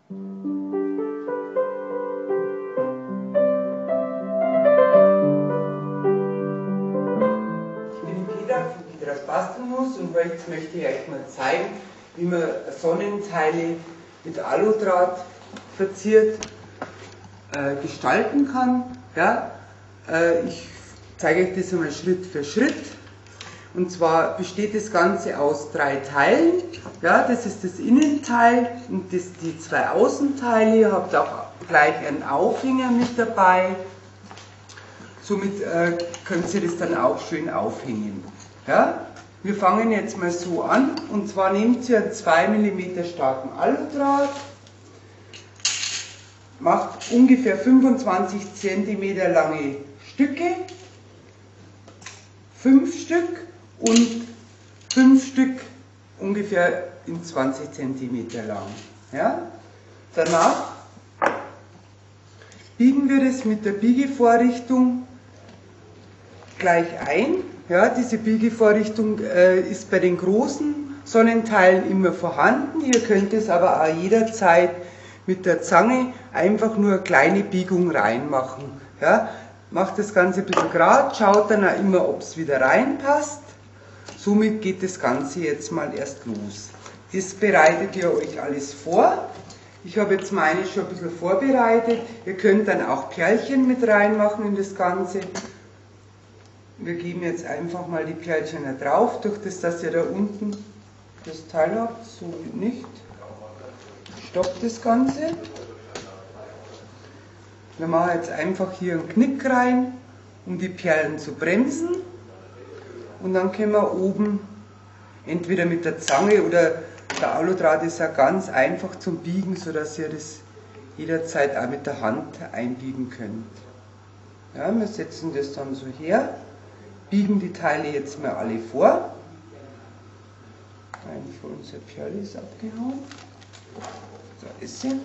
Ich bin Peter von Petras Bastelmus und heute möchte ich euch mal zeigen, wie man Sonnenteile mit Aludraht verziert gestalten kann. Ja? Ich zeige euch das einmal Schritt für Schritt. Und zwar besteht das Ganze aus 3 Teilen. Ja, das ist das Innenteil und die 2 Außenteile. Ihr habt auch gleich einen Aufhänger mit dabei. Somit könnt ihr das dann auch schön aufhängen. Ja? Wir fangen jetzt mal so an. Und zwar nehmt ihr einen 2 mm starken Aludraht, macht ungefähr 25 cm lange Stücke, 5 Stück und 5 Stück ungefähr in 20 cm lang. Ja? Danach biegen wir das mit der Biegevorrichtung gleich ein. Ja, diese Biegevorrichtung ist bei den großen Sonnenteilen immer vorhanden. Ihr könnt es aber auch jederzeit mit der Zange einfach nur eine kleine Biegung reinmachen. Ja? Macht das Ganze ein bisschen gerade, schaut dann auch immer, ob es wieder reinpasst. Somit geht das Ganze jetzt mal erst los. Das bereitet ihr euch alles vor. Ich habe jetzt meine schon ein bisschen vorbereitet. Ihr könnt dann auch Perlchen mit reinmachen in das Ganze. Wir geben jetzt einfach mal die Perlchen da drauf, durch das, dass ihr da unten das Teil habt, so nicht. Stoppt das Ganze. Wir machen jetzt einfach hier einen Knick rein, um die Perlen zu bremsen. Und dann können wir oben entweder mit der Zange oder der Aludraht ist ja ganz einfach zum Biegen, sodass ihr das jederzeit auch mit der Hand einbiegen könnt. Ja, wir setzen das dann so her, biegen die Teile jetzt mal alle vor. Eine von unserer Perle ist abgehauen. Da ist sie.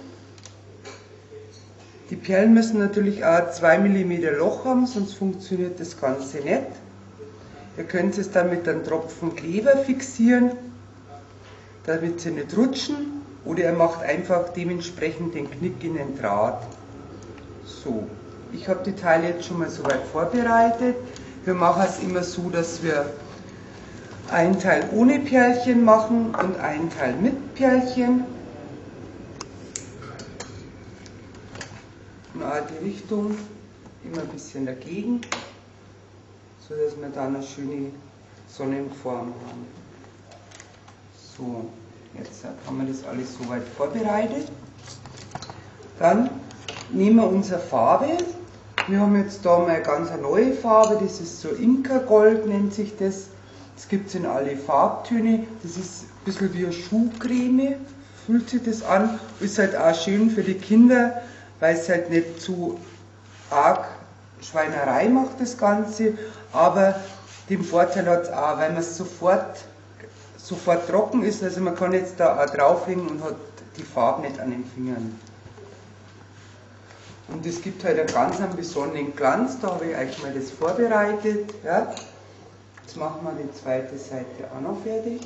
Die Perlen müssen natürlich auch 2 mm Loch haben, sonst funktioniert das Ganze nicht. Ihr könnt es dann mit einem Tropfen Kleber fixieren, damit sie nicht rutschen, oder ihr macht einfach dementsprechend den Knick in den Draht. So, ich habe die Teile jetzt schon mal soweit vorbereitet. Wir machen es immer so, dass wir einen Teil ohne Perlchen machen und einen Teil mit Perlchen. Und auch die Richtung immer ein bisschen dagegen, so dass wir dann eine schöne Sonnenform haben. So, jetzt haben wir das alles soweit vorbereitet. Dann nehmen wir unsere Farbe. Wir haben jetzt da mal eine ganz neue Farbe, das ist so Inka-Gold, nennt sich das. Das gibt es in alle Farbtöne. Das ist ein bisschen wie eine Schuhcreme, fühlt sich das an. Ist halt auch schön für die Kinder, weil es halt nicht zu arg Schweinerei macht, das Ganze. Aber den Vorteil hat es auch, weil man es sofort trocken ist. Also man kann jetzt da auch drauflegen und hat die Farbe nicht an den Fingern. Und es gibt halt einen ganz besonderen Glanz, da habe ich euch mal das vorbereitet. Ja. Jetzt machen wir die zweite Seite auch noch fertig.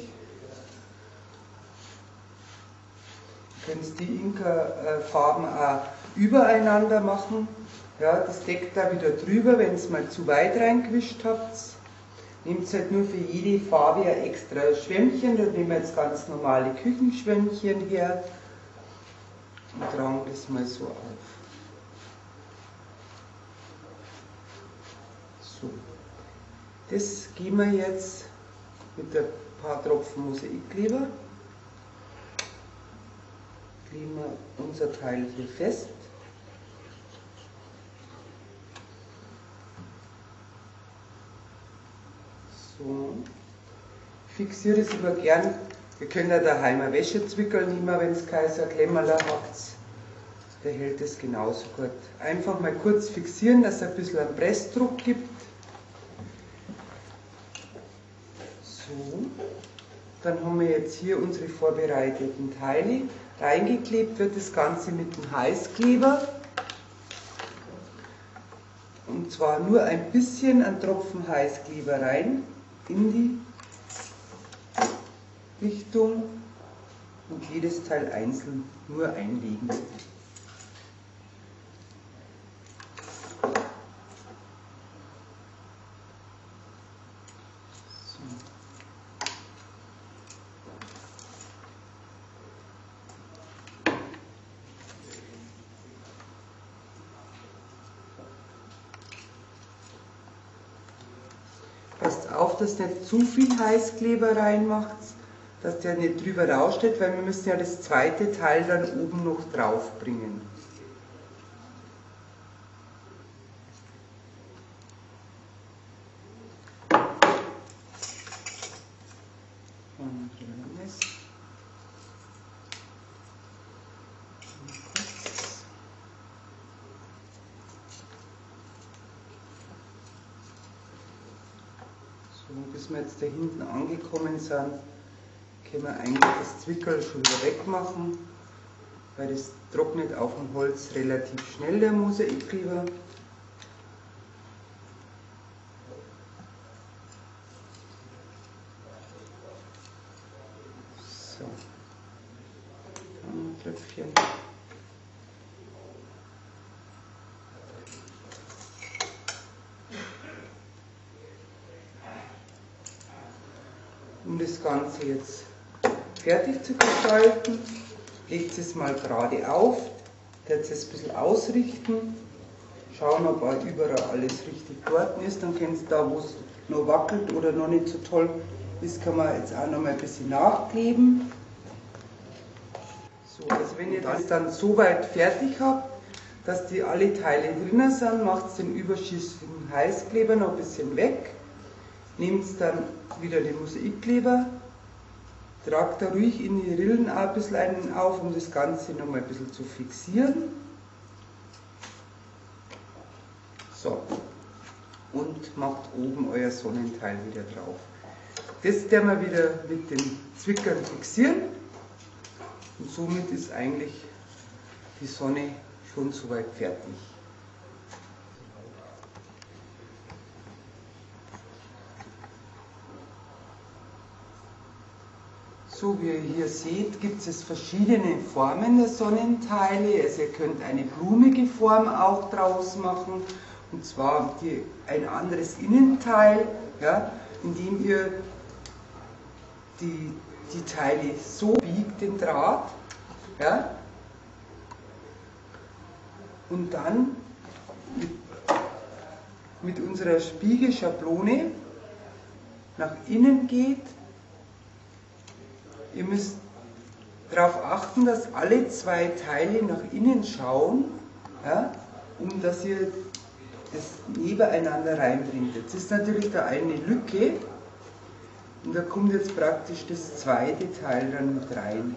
Ihr könnt die Inka-Farben auch übereinander machen. Ja, das deckt da wieder drüber, wenn ihr es mal zu weit reingewischt habt. Nehmt halt nur für jede Farbe ein extra Schwämmchen, da nehmen wir jetzt ganz normale Küchenschwämmchen her und tragen das mal so auf. So, das geben wir jetzt mit ein paar Tropfen Mosaikkleber. Kleben wir unser Teil hier fest. So. Ich fixiere das immer gern. Ihr könnt ja daheim ein Wäschezwickel nehmen, wenn es kein Klemmerler habt. Der hält es genauso gut. Einfach mal kurz fixieren, dass es ein bisschen einen Pressdruck gibt. So. Dann haben wir jetzt hier unsere vorbereiteten Teile. Reingeklebt wird das Ganze mit dem Heißkleber. Und zwar nur ein bisschen einen Tropfen Heißkleber rein in die Richtung. und jedes Teil einzeln nur einlegen. Passt auf, dass nicht zu viel Heißkleber reinmacht, dass der nicht drüber raussteht, weil wir müssen ja das zweite Teil dann oben noch drauf bringen. So, bis wir jetzt da hinten angekommen sind, können wir eigentlich das Zwickerl schon wieder wegmachen, weil das trocknet auf dem Holz relativ schnell, der Mosaikkleber. So, ein Tröpfchen. Um das Ganze jetzt fertig zu gestalten, legt es mal gerade auf, jetzt es ein bisschen ausrichten, schauen, ob überall alles richtig dort ist, dann kennst du da, wo es noch wackelt oder noch nicht so toll ist, kann man jetzt auch noch mal ein bisschen nachkleben. So, also wenn ihr das dann so weit fertig habt, dass die alle Teile drinnen sind, macht den überschüssigen Heißkleber noch ein bisschen weg. Nehmt dann wieder den Mosaikkleber, tragt da ruhig in die Rillen auch ein bisschen einen auf, um das Ganze noch mal ein bisschen zu fixieren. So, und macht oben euer Sonnenteil wieder drauf. Das werden wir wieder mit den Zwickern fixieren und somit ist eigentlich die Sonne schon soweit fertig. So wie ihr hier seht, gibt es verschiedene Formen der Sonnenteile. Also ihr könnt eine blumige Form auch draus machen, und zwar ein anderes Innenteil, ja, indem ihr die Teile so biegt, den Draht, ja, und dann mit unserer Spiegelschablone nach innen geht. Ihr müsst darauf achten, dass alle zwei Teile nach innen schauen, ja, dass ihr das nebeneinander reinbringt. Jetzt ist natürlich da eine Lücke und da kommt jetzt praktisch das zweite Teil dann mit rein.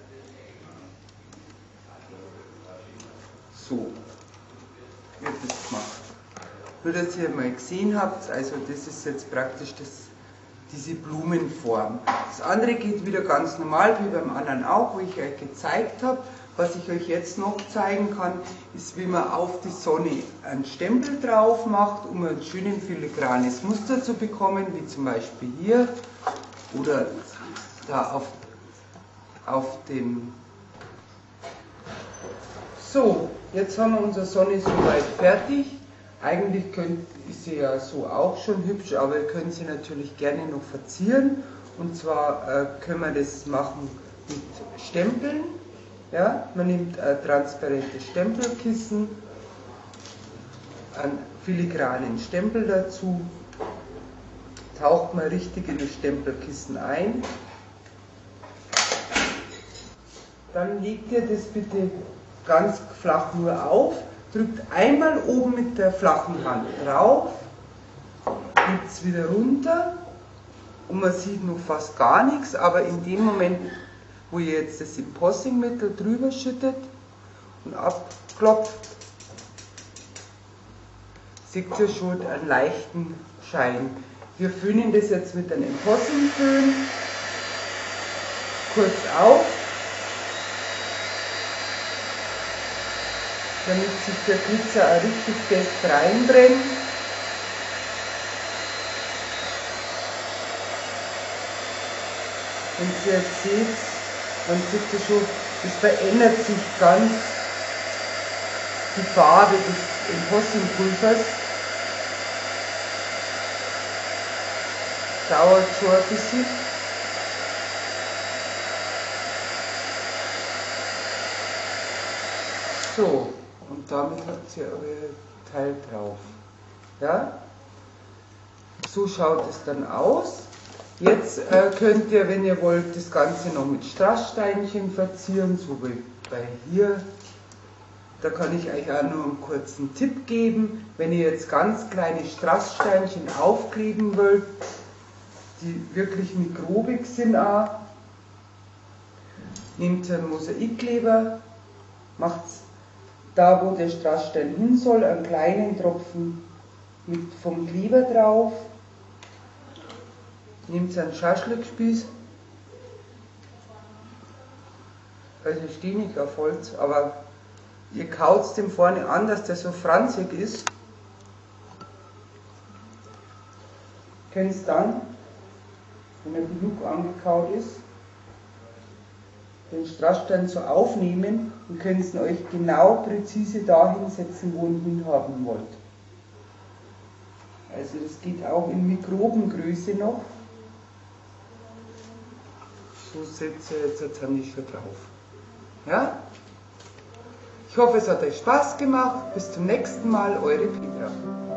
So wird das gemacht. Nur, dass ihr mal gesehen habt, also das ist jetzt praktisch diese Blumenform. Das andere geht wieder ganz normal, wie beim anderen auch, wo ich euch gezeigt habe. Was ich euch jetzt noch zeigen kann, ist, wie man auf die Sonne einen Stempel drauf macht, um ein schönes filigranes Muster zu bekommen, wie zum Beispiel hier oder da auf dem. So, jetzt haben wir unsere Sonne soweit fertig. Eigentlich ist sie ja so auch schon hübsch, aber ihr könnt sie natürlich gerne noch verzieren. Und zwar können wir das machen mit Stempeln. Ja, man nimmt ein transparentes Stempelkissen, einen filigranen Stempel dazu, taucht man richtig in das Stempelkissen ein. Dann legt ihr das bitte ganz flach nur auf, drückt einmal oben mit der flachen Hand drauf, hebt es wieder runter und man sieht noch fast gar nichts, aber in dem Moment, wo ihr jetzt das Embossingmittel drüber schüttet und abklopft, seht ihr schon einen leichten Schein. Wir föhnen das jetzt mit einem Embossingföhn kurz auf, damit sich der Glitzer auch richtig fest reinbrennt. Und ihr jetzt seht, Man sieht ja schon, es verändert sich ganz die Farbe des Embossingpulvers. Dauert schon ein bisschen. So, und damit habt ihr euer Teil drauf. Ja? So schaut es dann aus. Jetzt könnt ihr, wenn ihr wollt, das Ganze noch mit Strasssteinchen verzieren, so wie bei hier. Da kann ich euch auch nur einen kurzen Tipp geben. Wenn ihr jetzt ganz kleine Strasssteinchen aufkleben wollt, die wirklich mikrobig sind auch, nehmt einen Mosaikkleber, macht da, wo der Strassstein hin soll, einen kleinen Tropfen vom Kleber drauf. Nehmt einen Schaschlikspieß, also ich stehe nicht auf Holz, aber ihr kaut den vorne an, dass der so franzig ist. Könnt ihr dann, wenn er genug angekaut ist, den Strassstein so aufnehmen und könnt ihn euch genau präzise dahin setzen, wo ihr ihn haben wollt. Also das geht auch in Mikrobengröße noch. So setze ich jetzt ein schon drauf. Ja? Ich hoffe, es hat euch Spaß gemacht. Bis zum nächsten Mal, eure Petra.